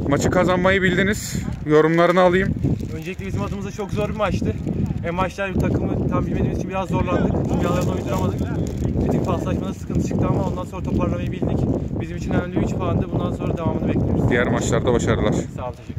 Maçı kazanmayı bildiniz. Yorumlarını alayım. Öncelikle bizim adımıza çok zor bir maçtı. En başta takımı tam bilmediğimiz için biraz zorlandık. Kimyalarını uyduramadık. Bir tık paslaşmada sıkıntı çıktı ama ondan sonra toparlamayı bildik. Bizim için önemli 3 puandı. Bundan sonra devamını bekliyoruz. Diğer maçlarda başarılar. Sağ olun. Teşekkür